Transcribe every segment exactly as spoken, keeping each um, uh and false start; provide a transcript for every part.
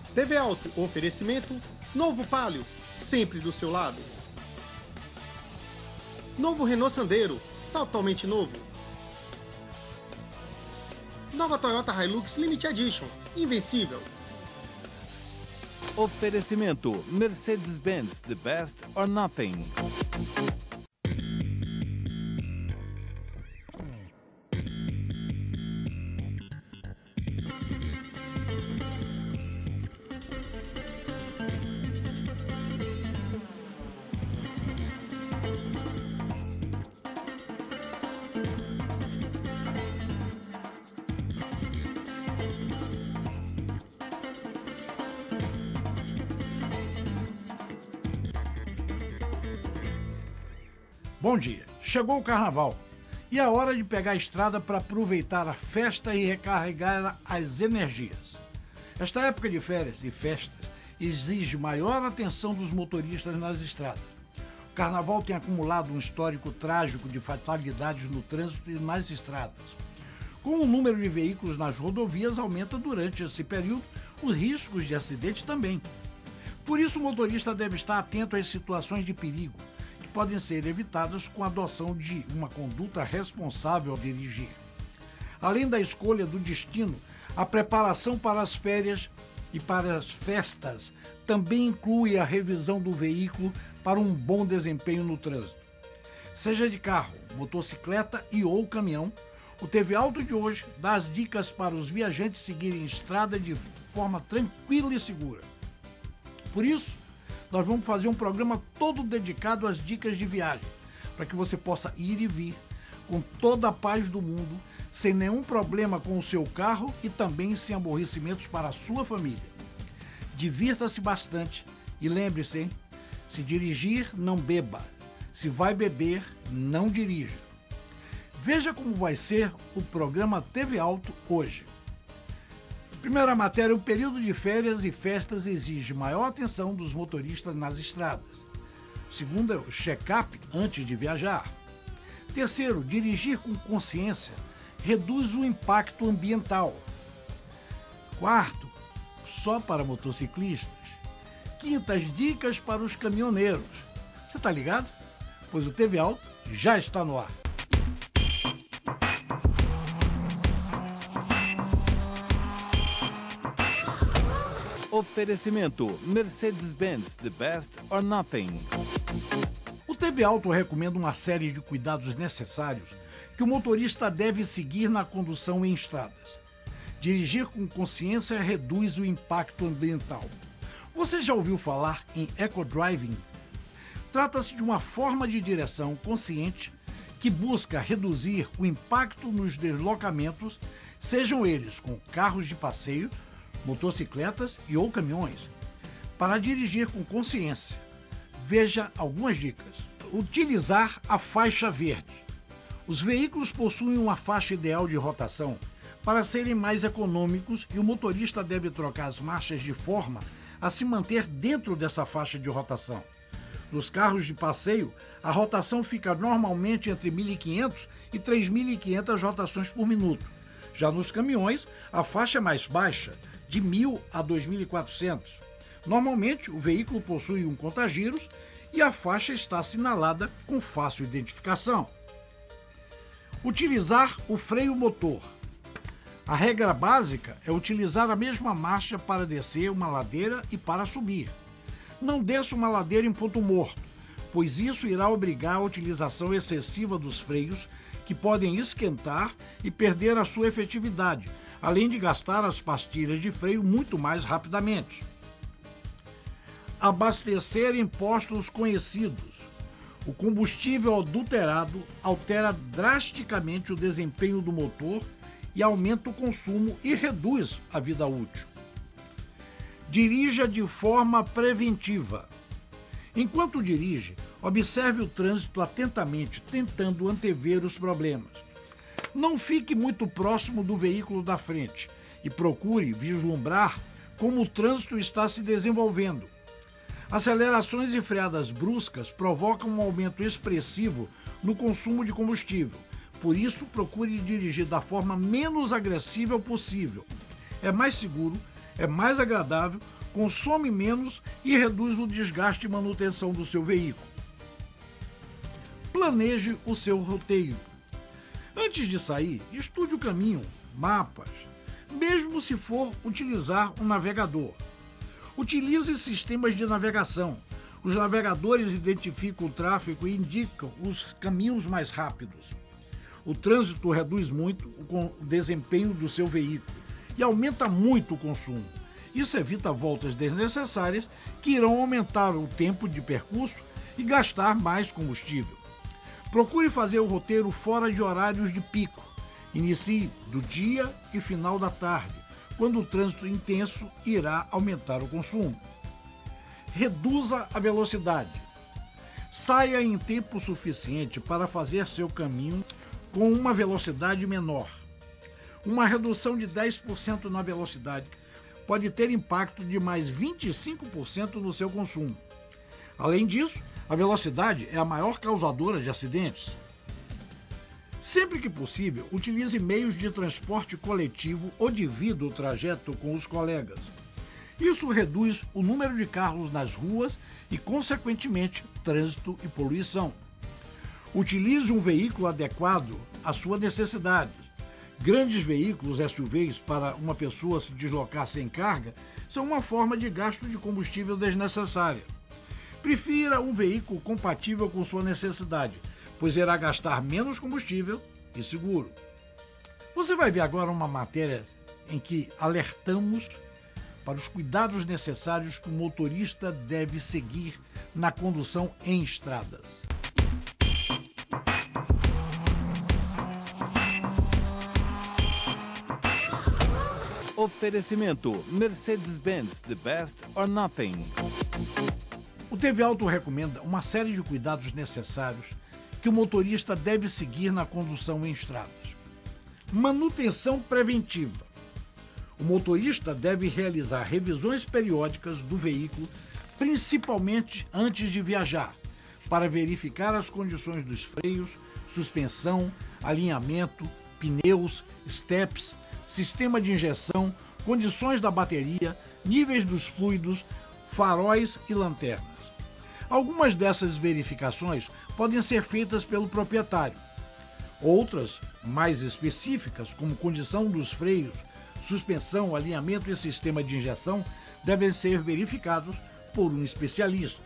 T V Alto, oferecimento, novo Palio, sempre do seu lado. Novo Renault Sandero, totalmente novo. Nova Toyota Hilux Limited Edition, invencível. Oferecimento Mercedes-Benz, the best or nothing. Bom dia, chegou o carnaval e é hora de pegar a estrada para aproveitar a festa e recarregar as energias. Esta época de férias e festas exige maior atenção dos motoristas nas estradas. O carnaval tem acumulado um histórico trágico de fatalidades no trânsito e nas estradas. Com o número de veículos nas rodovias aumenta durante esse período, os riscos de acidente também. Por isso o motorista deve estar atento às situações de perigo, podem ser evitadas com a adoção de uma conduta responsável ao dirigir. Além da escolha do destino, a preparação para as férias e para as festas também inclui a revisão do veículo para um bom desempenho no trânsito. Seja de carro, motocicleta e ou caminhão, o T V Alto de hoje dá as dicas para os viajantes seguirem a estrada de forma tranquila e segura. Por isso, nós vamos fazer um programa todo dedicado às dicas de viagem, para que você possa ir e vir com toda a paz do mundo, sem nenhum problema com o seu carro e também sem aborrecimentos para a sua família. Divirta-se bastante e lembre-se, hein? Se dirigir, não beba. Se vai beber, não dirija. Veja como vai ser o programa T V Alto hoje. Primeira matéria, o período de férias e festas exige maior atenção dos motoristas nas estradas. Segunda, o check-up antes de viajar. Terceiro, dirigir com consciência reduz o impacto ambiental. Quarto, só para motociclistas. Quinta, as dicas para os caminhoneiros. Você tá ligado? Pois o T V Alto já está no ar. Oferecimento Mercedes-Benz, the best or nothing. O T V Alto recomenda uma série de cuidados necessários que o motorista deve seguir na condução em estradas. Dirigir com consciência reduz o impacto ambiental. Você já ouviu falar em eco-driving? Trata-se de uma forma de direção consciente que busca reduzir o impacto nos deslocamentos, sejam eles com carros de passeio, motocicletas e ou caminhões. Para dirigir com consciência, veja algumas dicas. Utilizar a faixa verde. Os veículos possuem uma faixa ideal de rotação para serem mais econômicos e o motorista deve trocar as marchas de forma a se manter dentro dessa faixa de rotação. Nos carros de passeio, a rotação fica normalmente entre mil e quinhentas e três mil e quinhentas rotações por minuto. Já nos caminhões, a faixa é mais baixa, de mil a dois mil e quatrocentos. Normalmente, o veículo possui um contagiros e a faixa está assinalada com fácil identificação. Utilizar o freio motor. A regra básica é utilizar a mesma marcha para descer uma ladeira e para subir. Não desça uma ladeira em ponto morto, pois isso irá obrigar a utilização excessiva dos freios, que podem esquentar e perder a sua efetividade, além de gastar as pastilhas de freio muito mais rapidamente. Abastecer em postos conhecidos. O combustível adulterado altera drasticamente o desempenho do motor e aumenta o consumo e reduz a vida útil. Dirija de forma preventiva. Enquanto dirige, observe o trânsito atentamente, tentando antever os problemas. Não fique muito próximo do veículo da frente e procure vislumbrar como o trânsito está se desenvolvendo. Acelerações e freadas bruscas provocam um aumento expressivo no consumo de combustível. Por isso, procure dirigir da forma menos agressiva possível. É mais seguro, é mais agradável, consome menos e reduz o desgaste e manutenção do seu veículo. Planeje o seu roteiro. Antes de sair, estude o caminho, mapas, mesmo se for utilizar um navegador. Utilize sistemas de navegação. Os navegadores identificam o tráfego e indicam os caminhos mais rápidos. O trânsito reduz muito o desempenho do seu veículo e aumenta muito o consumo. Isso evita voltas desnecessárias que irão aumentar o tempo de percurso e gastar mais combustível. Procure fazer o roteiro fora de horários de pico. Inicie do dia e final da tarde, quando o trânsito intenso irá aumentar o consumo. Reduza a velocidade. Saia em tempo suficiente para fazer seu caminho com uma velocidade menor. Uma redução de dez por cento na velocidade pode ter impacto de mais vinte e cinco por cento no seu consumo. Além disso, a velocidade é a maior causadora de acidentes. Sempre que possível, utilize meios de transporte coletivo ou divida o trajeto com os colegas. Isso reduz o número de carros nas ruas e, consequentemente, trânsito e poluição. Utilize um veículo adequado à sua necessidade. Grandes veículos S U Vs para uma pessoa se deslocar sem carga são uma forma de gasto de combustível desnecessária. Prefira um veículo compatível com sua necessidade, pois irá gastar menos combustível e seguro. Você vai ver agora uma matéria em que alertamos para os cuidados necessários que o motorista deve seguir na condução em estradas. Oferecimento Mercedes-Benz, the best or nothing. O T V Auto recomenda uma série de cuidados necessários que o motorista deve seguir na condução em estradas. Manutenção preventiva. O motorista deve realizar revisões periódicas do veículo, principalmente antes de viajar, para verificar as condições dos freios, suspensão, alinhamento, pneus, steps, sistema de injeção, condições da bateria, níveis dos fluidos, faróis e lanternas. Algumas dessas verificações podem ser feitas pelo proprietário. Outras, mais específicas, como condição dos freios, suspensão, alinhamento e sistema de injeção, devem ser verificados por um especialista.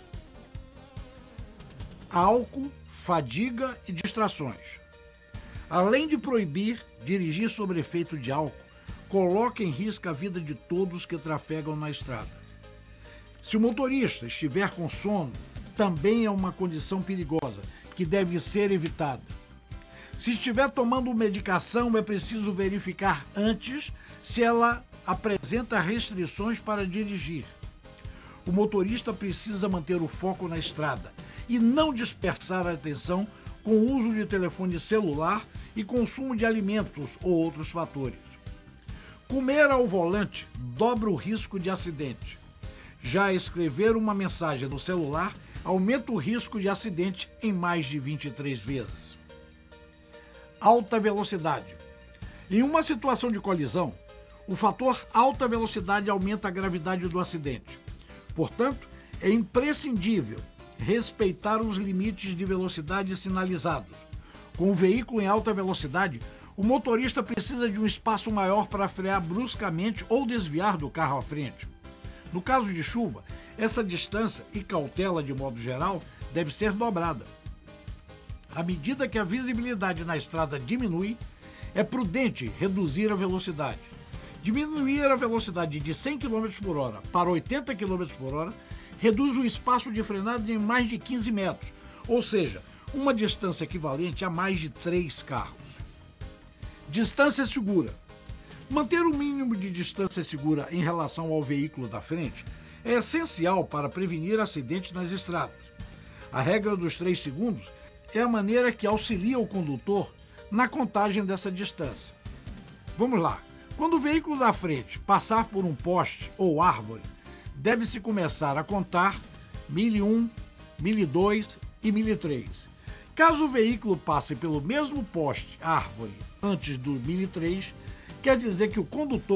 Álcool, fadiga e distrações. Além de proibir dirigir sob efeito de álcool, coloca em risco a vida de todos que trafegam na estrada. Se o motorista estiver com sono, também é uma condição perigosa que deve ser evitada. Se estiver tomando medicação, é preciso verificar antes se ela apresenta restrições para dirigir. O motorista precisa manter o foco na estrada e não dispersar a atenção com o uso de telefone celular e consumo de alimentos ou outros fatores. Comer ao volante dobra o risco de acidente. Já escrever uma mensagem no celular aumenta o risco de acidente em mais de vinte e três vezes. Alta velocidade. Em uma situação de colisão, o fator alta velocidade aumenta a gravidade do acidente. Portanto, é imprescindível respeitar os limites de velocidade sinalizados. Com o veículo em alta velocidade, o motorista precisa de um espaço maior para frear bruscamente ou desviar do carro à frente. No caso de chuva, essa distância e cautela de modo geral deve ser dobrada. À medida que a visibilidade na estrada diminui, é prudente reduzir a velocidade. Diminuir a velocidade de cem quilômetros por hora para oitenta quilômetros por hora reduz o espaço de frenada em mais de quinze metros, ou seja, uma distância equivalente a mais de três carros. Distância segura. Manter o mínimo de distância segura em relação ao veículo da frente é essencial para prevenir acidentes nas estradas. A regra dos três segundos é a maneira que auxilia o condutor na contagem dessa distância. Vamos lá. Quando o veículo da frente passar por um poste ou árvore, deve-se começar a contar mil e um, mil e dois e mil e três. Caso o veículo passe pelo mesmo poste, árvore, antes do mil e três, quer dizer que o condutor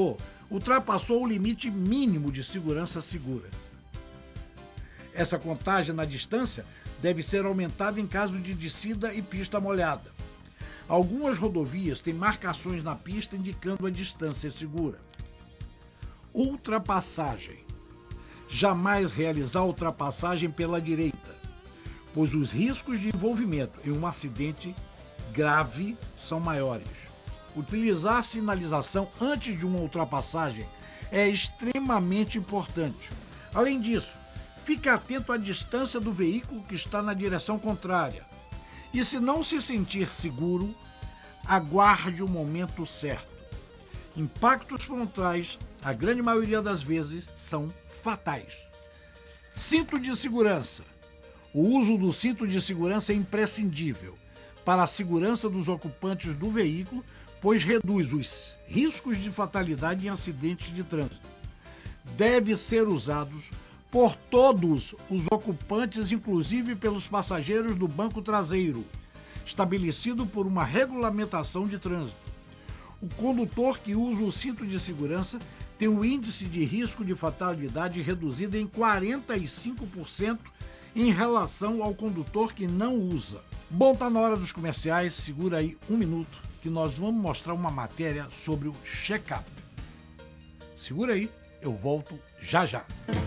ultrapassou o limite mínimo de segurança segura. Essa contagem na distância deve ser aumentada em caso de descida e pista molhada. Algumas rodovias têm marcações na pista indicando a distância segura. Ultrapassagem. Jamais realizar ultrapassagem pela direita, pois os riscos de envolvimento em um acidente grave são maiores. Utilizar sinalização antes de uma ultrapassagem é extremamente importante. Além disso, fique atento à distância do veículo que está na direção contrária. E se não se sentir seguro, aguarde o momento certo. Impactos frontais, a grande maioria das vezes, são fatais. Cinto de segurança. O uso do cinto de segurança é imprescindível para a segurança dos ocupantes do veículo, pois reduz os riscos de fatalidade em acidentes de trânsito. Deve ser usados por todos os ocupantes, inclusive pelos passageiros do banco traseiro, estabelecido por uma regulamentação de trânsito. O condutor que usa o cinto de segurança tem um índice de risco de fatalidade reduzido em quarenta e cinco por cento em relação ao condutor que não usa. Bom, tá na hora dos comerciais, segura aí um minuto que nós vamos mostrar uma matéria sobre o check-up. Segura aí, eu volto já já.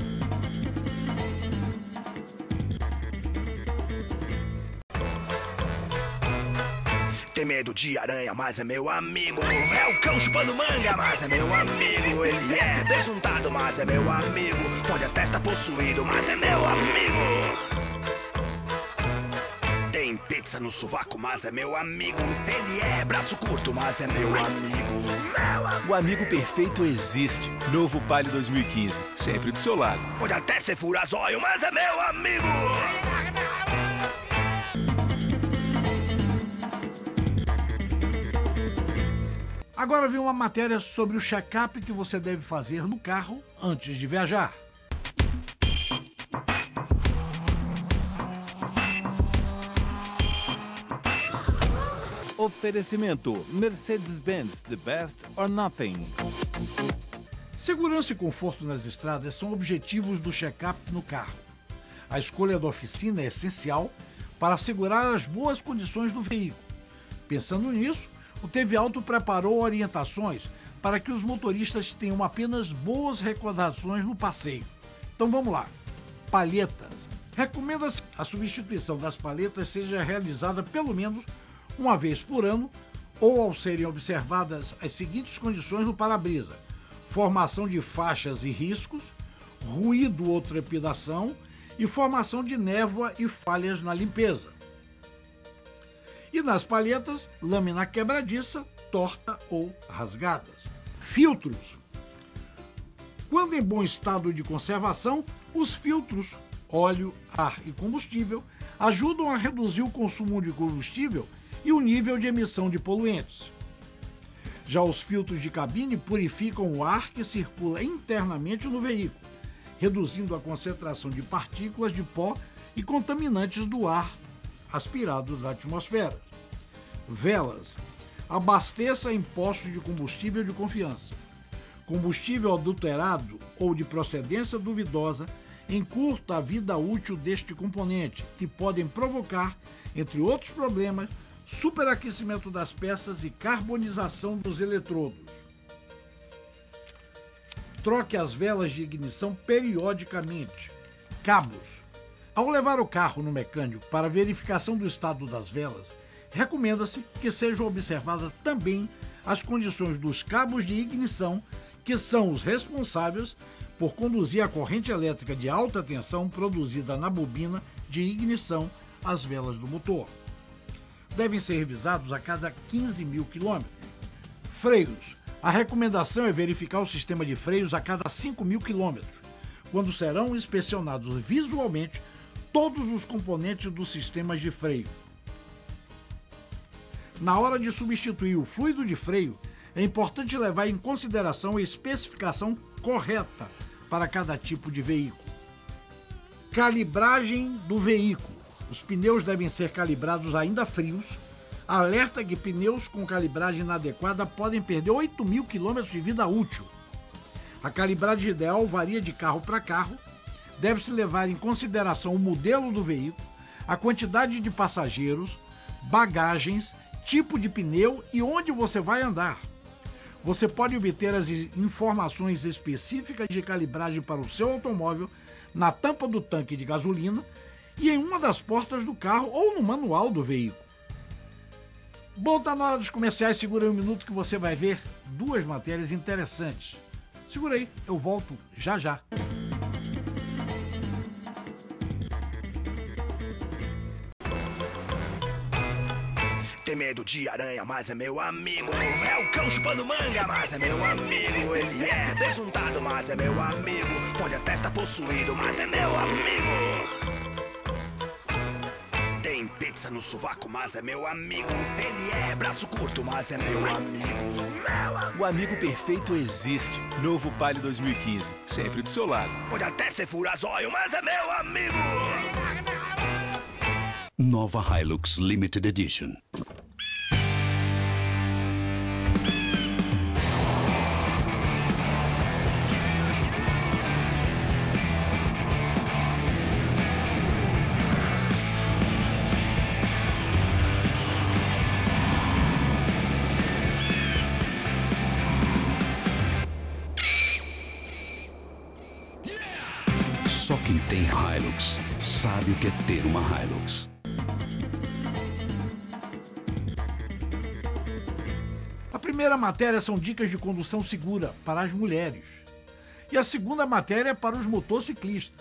Tem medo de aranha, mas é meu amigo. É o cão chupando manga, mas é meu amigo. Ele é besuntado, mas é meu amigo. Pode até estar possuído, mas é meu amigo. Tem pizza no sovaco, mas é meu amigo. Ele é braço curto, mas é meu amigo. Meu amigo. O amigo perfeito existe. Novo Palio dois mil e quinze, sempre do seu lado. Pode até ser furazóio, mas é meu amigo. Agora vem uma matéria sobre o check-up que você deve fazer no carro antes de viajar. Oferecimento Mercedes-Benz, the best or nothing. Segurança e conforto nas estradas são objetivos do check-up no carro. A escolha da oficina é essencial para assegurar as boas condições do veículo. Pensando nisso, o T V Auto preparou orientações para que os motoristas tenham apenas boas recordações no passeio. Então vamos lá. Palhetas. Recomenda-se a substituição das palhetas seja realizada pelo menos uma vez por ano ou ao serem observadas as seguintes condições no para-brisa: formação de faixas e riscos, ruído ou trepidação e formação de névoa e falhas na limpeza. E nas palhetas, lâmina quebradiça, torta ou rasgadas. Filtros. Quando em bom estado de conservação, os filtros, óleo, ar e combustível, ajudam a reduzir o consumo de combustível e o nível de emissão de poluentes. Já os filtros de cabine purificam o ar que circula internamente no veículo, reduzindo a concentração de partículas de pó e contaminantes do ar aspirado da atmosfera. Velas. Abasteça em postos de combustível de confiança. Combustível adulterado ou de procedência duvidosa encurta a vida útil deste componente, que podem provocar, entre outros problemas, superaquecimento das peças e carbonização dos eletrodos. Troque as velas de ignição periodicamente. Cabos. Ao levar o carro no mecânico para verificação do estado das velas, recomenda-se que sejam observadas também as condições dos cabos de ignição, que são os responsáveis por conduzir a corrente elétrica de alta tensão produzida na bobina de ignição às velas do motor. Devem ser revisados a cada quinze mil quilômetros. Freios. A recomendação é verificar o sistema de freios a cada cinco mil quilômetros, quando serão inspecionados visualmente todos os componentes dos sistemas de freio. Na hora de substituir o fluido de freio, é importante levar em consideração a especificação correta para cada tipo de veículo. Calibragem do veículo. Os pneus devem ser calibrados ainda frios. Alerta que pneus com calibragem inadequada podem perder oito mil quilômetros de vida útil. A calibragem ideal varia de carro para carro. Deve-se levar em consideração o modelo do veículo, a quantidade de passageiros, bagagens, tipo de pneu e onde você vai andar. Você pode obter as informações específicas de calibragem para o seu automóvel na tampa do tanque de gasolina e em uma das portas do carro ou no manual do veículo. Bom, tá na hora dos comerciais, segura aí um minuto que você vai ver duas matérias interessantes. Segura aí, eu volto já já. Tem medo de aranha, mas é meu amigo. É o cão chupando manga, mas é meu amigo. Ele é besuntado, mas é meu amigo. Pode até estar possuído, mas é meu amigo. Tem pizza no sovaco, mas é meu amigo. Ele é braço curto, mas é meu amigo. Meu amigo. O amigo perfeito existe. Novo Palio dois mil e quinze, sempre do seu lado. Pode até ser furazóio, mas é meu amigo. Nova Hilux Limited Edition. Só quem tem Hilux sabe o que é ter uma Hilux. A primeira matéria são dicas de condução segura para as mulheres. E a segunda matéria é para os motociclistas.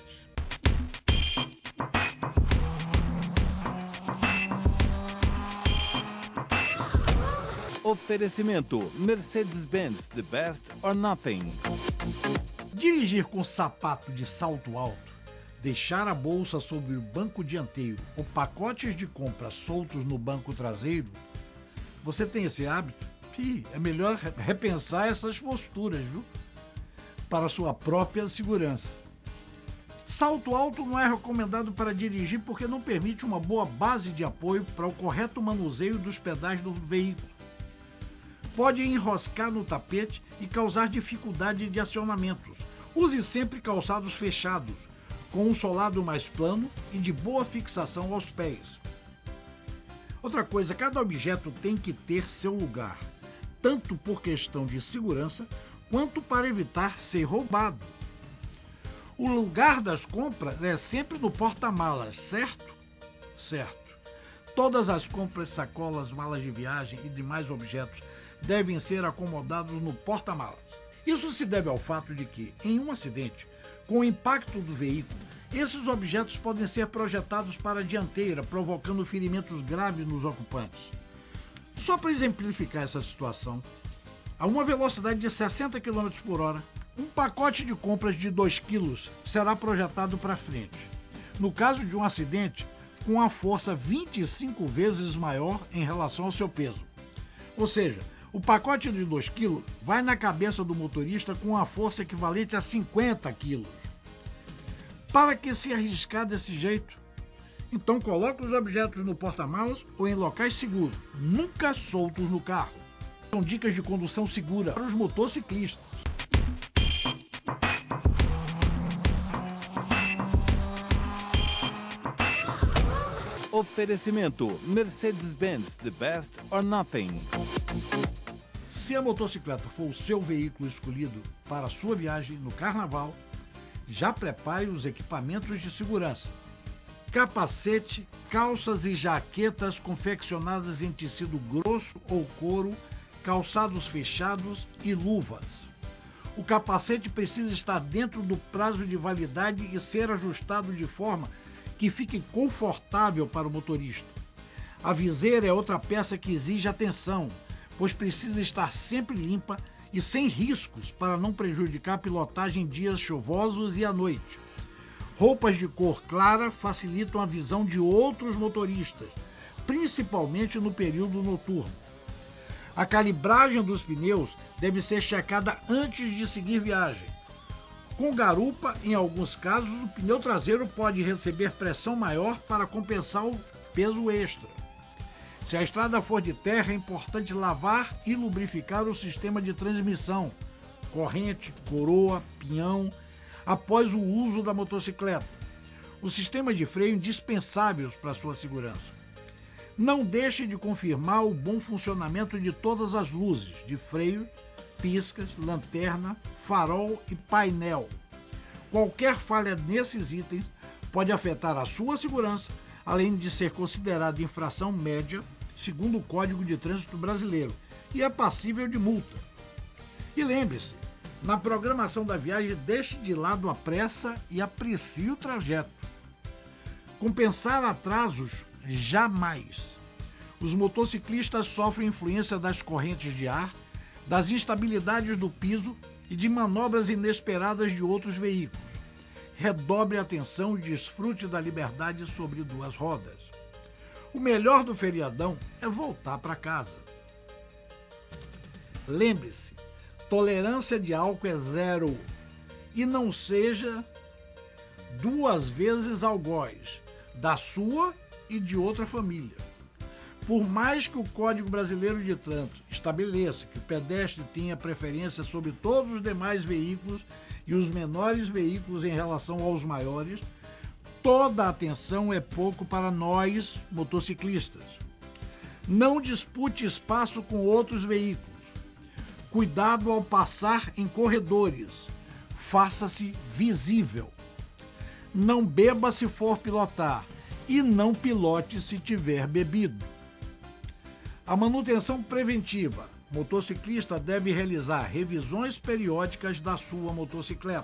Oferecimento Mercedes-Benz, the best or nothing. Dirigir com sapato de salto alto, deixar a bolsa sobre o banco dianteiro ou pacotes de compra soltos no banco traseiro, você tem esse hábito? Ih, é melhor repensar essas posturas, viu? Para sua própria segurança. Salto alto não é recomendado para dirigir porque não permite uma boa base de apoio para o correto manuseio dos pedais do veículo. Pode enroscar no tapete e causar dificuldade de acionamentos. Use sempre calçados fechados, com um solado mais plano e de boa fixação aos pés. Outra coisa, cada objeto tem que ter seu lugar, tanto por questão de segurança, quanto para evitar ser roubado. O lugar das compras é sempre no porta-malas, certo? Certo. Todas as compras, sacolas, malas de viagem e demais objetos devem ser acomodados no porta-malas. Isso se deve ao fato de que, em um acidente, com o impacto do veículo, esses objetos podem ser projetados para a dianteira, provocando ferimentos graves nos ocupantes. Só para exemplificar essa situação, a uma velocidade de sessenta quilômetros por hora, um pacote de compras de dois quilos será projetado para frente. No caso de um acidente, com a força vinte e cinco vezes maior em relação ao seu peso. Ou seja, o pacote de dois quilos vai na cabeça do motorista com uma força equivalente a cinquenta quilos. Para que se arriscar desse jeito? Então coloque os objetos no porta-malas ou em locais seguros, nunca soltos no carro. São dicas de condução segura para os motociclistas. Oferecimento Mercedes-Benz, the best or nothing. Se a motocicleta for o seu veículo escolhido para a sua viagem no carnaval, já prepare os equipamentos de segurança. Capacete, calças e jaquetas confeccionadas em tecido grosso ou couro, calçados fechados e luvas. O capacete precisa estar dentro do prazo de validade e ser ajustado de forma que fique confortável para o motorista. A viseira é outra peça que exige atenção, pois precisa estar sempre limpa e sem riscos para não prejudicar a pilotagem em dias chuvosos e à noite. Roupas de cor clara facilitam a visão de outros motoristas, principalmente no período noturno. A calibragem dos pneus deve ser checada antes de seguir viagem. Com garupa, em alguns casos, o pneu traseiro pode receber pressão maior para compensar o peso extra. Se a estrada for de terra, é importante lavar e lubrificar o sistema de transmissão, corrente, coroa, pinhão, após o uso da motocicleta. O sistema de freio indispensável para sua segurança. Não deixe de confirmar o bom funcionamento de todas as luzes, de freio, piscas, lanterna, farol e painel. Qualquer falha nesses itens pode afetar a sua segurança, além de ser considerada infração média, segundo o Código de Trânsito Brasileiro, e é passível de multa. E lembre-se, na programação da viagem, deixe de lado a pressa e aprecie o trajeto. Compensar atrasos, jamais. Os motociclistas sofrem influência das correntes de ar, das instabilidades do piso e de manobras inesperadas de outros veículos. Redobre a atenção e desfrute da liberdade sobre duas rodas. O melhor do feriadão é voltar para casa. Lembre-se, tolerância de álcool é zero e não seja duas vezes algoz da sua e de outra família. Por mais que o Código Brasileiro de Trânsito estabeleça que o pedestre tenha preferência sobre todos os demais veículos e os menores veículos em relação aos maiores, toda atenção é pouco para nós, motociclistas. Não dispute espaço com outros veículos. Cuidado ao passar em corredores. Faça-se visível. Não beba se for pilotar e não pilote se tiver bebido. A manutenção preventiva. O motociclista deve realizar revisões periódicas da sua motocicleta.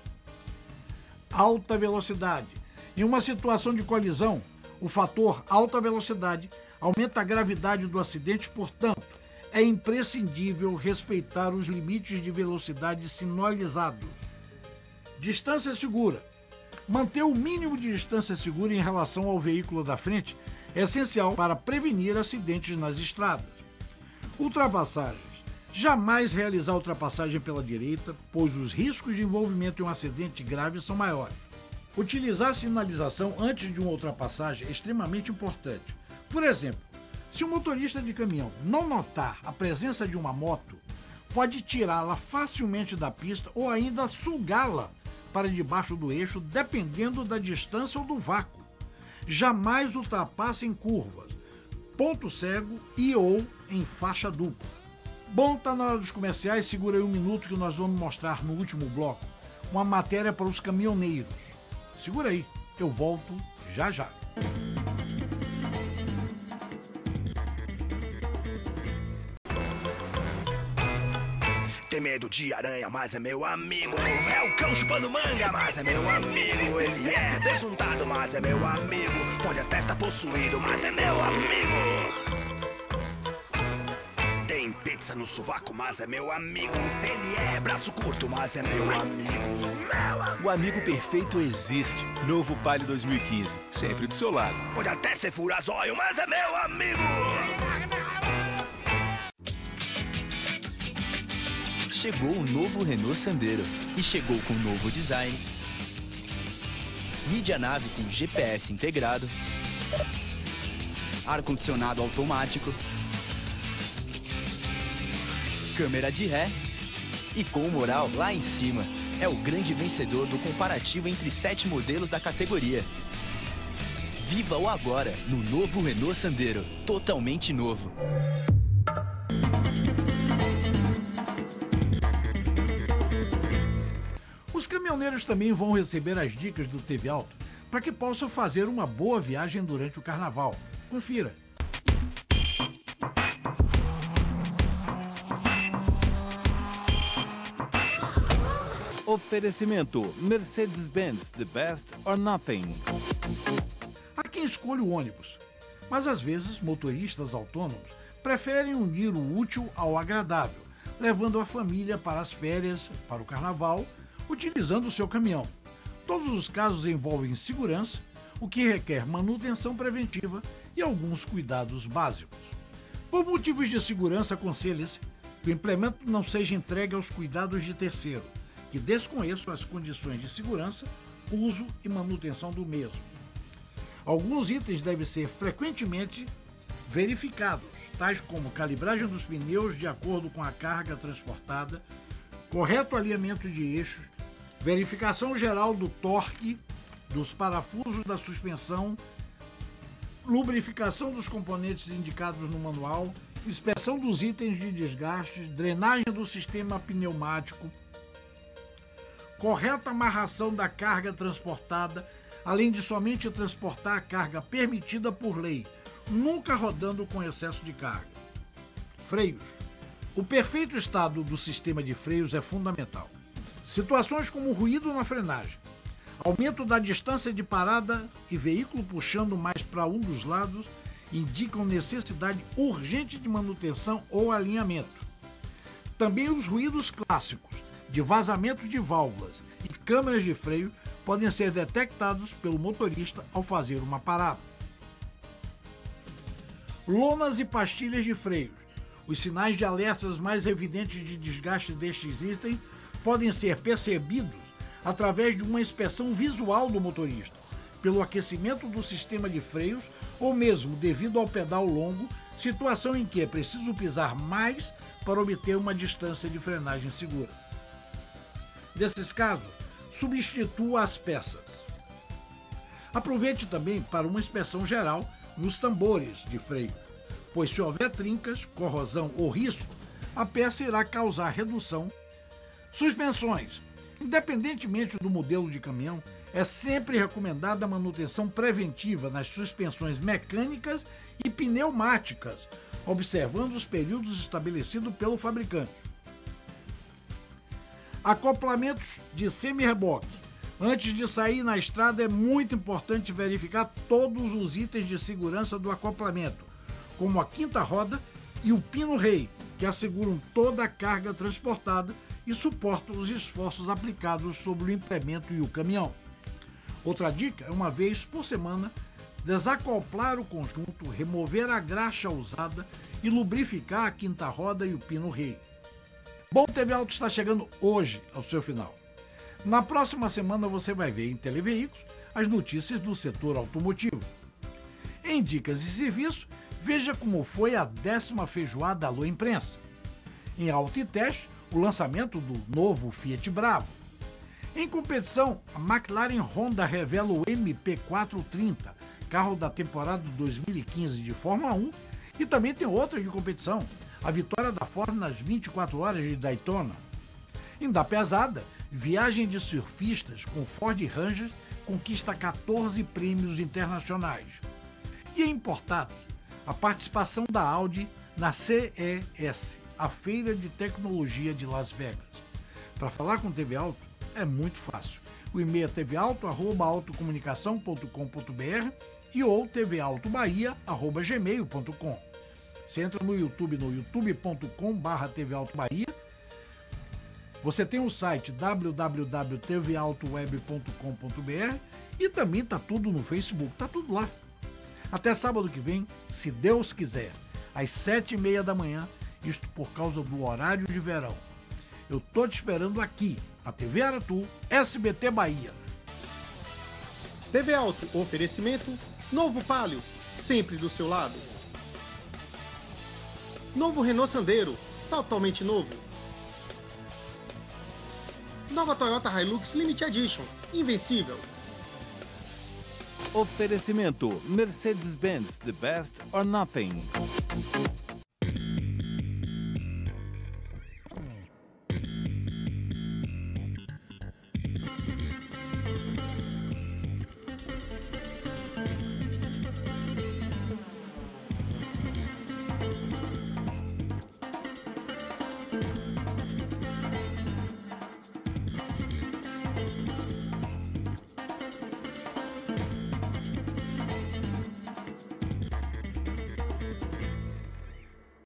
Alta velocidade. Em uma situação de colisão, o fator alta velocidade aumenta a gravidade do acidente, portanto, é imprescindível respeitar os limites de velocidade sinalizados. Distância segura. Manter o mínimo de distância segura em relação ao veículo da frente é essencial para prevenir acidentes nas estradas. Ultrapassagens. Jamais realizar ultrapassagem pela direita, pois os riscos de envolvimento em um acidente grave são maiores. Utilizar sinalização antes de uma ultrapassagem é extremamente importante. Por exemplo, se o motorista de caminhão não notar a presença de uma moto, pode tirá-la facilmente da pista ou ainda sugá-la para debaixo do eixo, dependendo da distância ou do vácuo. Jamais ultrapasse em curvas, ponto cego e ou em faixa dupla. Bom, tá na hora dos comerciais, segura aí um minuto que nós vamos mostrar no último bloco uma matéria para os caminhoneiros. Segura aí, eu volto já já. Tem medo de aranha, mas é meu amigo. É o cão chupando manga, mas é meu amigo. Ele é besuntado, mas é meu amigo. Pode até estar possuído, mas é meu amigo. Tem pizza no sovaco, mas é meu amigo. Ele é braço curto, mas é meu amigo. Meu amigo. O amigo perfeito existe. Novo Palio dois mil e quinze, sempre do seu lado. Pode até ser furazóio, mas é meu amigo. Chegou o novo Renault Sandero e chegou com novo design, mídia nave com G P S integrado, ar-condicionado automático, câmera de ré e com o moral lá em cima. É o grande vencedor do comparativo entre sete modelos da categoria. Viva-o agora no novo Renault Sandero, totalmente novo. Os caminhoneiros também vão receber as dicas do T V Auto para que possam fazer uma boa viagem durante o carnaval. Confira. Oferecimento Mercedes-Benz, the best or nothing. Há quem escolha o ônibus, mas às vezes motoristas autônomos preferem unir o útil ao agradável, levando a família para as férias, para o carnaval, utilizando o seu caminhão. Todos os casos envolvem segurança, o que requer manutenção preventiva e alguns cuidados básicos. Por motivos de segurança, aconselha-se que o implemento não seja entregue aos cuidados de terceiro, que desconheçam as condições de segurança, uso e manutenção do mesmo. Alguns itens devem ser frequentemente verificados, tais como calibragem dos pneus de acordo com a carga transportada, correto alinhamento de eixos, verificação geral do torque, dos parafusos da suspensão, lubrificação dos componentes indicados no manual, inspeção dos itens de desgaste, drenagem do sistema pneumático, correta amarração da carga transportada, além de somente transportar a carga permitida por lei, nunca rodando com excesso de carga. Freios. O perfeito estado do sistema de freios é fundamental. Situações como ruído na frenagem, aumento da distância de parada e veículo puxando mais para um dos lados indicam necessidade urgente de manutenção ou alinhamento. Também os ruídos clássicos de vazamento de válvulas e câmeras de freio podem ser detectados pelo motorista ao fazer uma parada. Lonas e pastilhas de freio. Os sinais de alertas mais evidentes de desgaste destes itens podem ser percebidos através de uma inspeção visual do motorista, pelo aquecimento do sistema de freios ou mesmo devido ao pedal longo, situação em que é preciso pisar mais para obter uma distância de frenagem segura. Nesses casos, substitua as peças. Aproveite também para uma inspeção geral nos tambores de freio, pois se houver trincas, corrosão ou risco, a peça irá causar redução. Suspensões. Independentemente do modelo de caminhão, é sempre recomendada a manutenção preventiva nas suspensões mecânicas e pneumáticas, observando os períodos estabelecidos pelo fabricante. Acoplamentos de semi-reboque. Antes de sair na estrada é muito importante verificar todos os itens de segurança do acoplamento, como a quinta roda e o pino-rei, que asseguram toda a carga transportada e suportam os esforços aplicados sobre o implemento e o caminhão. Outra dica é, uma vez por semana, desacoplar o conjunto, remover a graxa usada e lubrificar a quinta roda e o pino-rei. Bom, T V Auto está chegando hoje ao seu final. Na próxima semana você vai ver em Televeículos as notícias do setor automotivo. Em Dicas e Serviços, veja como foi a décima feijoada Alô Imprensa. Em Auto e Teste, o lançamento do novo Fiat Bravo. Em competição, a McLaren Honda revela o M P quatrocentos e trinta, carro da temporada dois mil e quinze de Fórmula um, e também tem outra de competição, a vitória da Ford nas vinte e quatro horas de Daytona. Em Da Pesada, viagem de surfistas com Ford Ranger conquista quatorze prêmios internacionais. E em Importados, a participação da Audi na C E S, a Feira de Tecnologia de Las Vegas. Para falar com T V Auto é muito fácil. O e-mail é t v auto arroba autocomunicação ponto com ponto b r e ou t v auto bahia arroba gmail ponto com. Você entra no YouTube, no youtube ponto com barra t v auto bahia. Você tem o site w w w ponto t v auto web ponto com ponto b r e também está tudo no Facebook, está tudo lá. Até sábado que vem, se Deus quiser, às sete e meia da manhã, isto por causa do horário de verão. Eu tô te esperando aqui, na T V Aratu, S B T Bahia. T V Auto, oferecimento, novo Palio, sempre do seu lado. Novo Renault Sandero, totalmente novo. Nova Toyota Hilux Limited Edition, invencível. Oferecimento Mercedes-Benz, the best or nothing.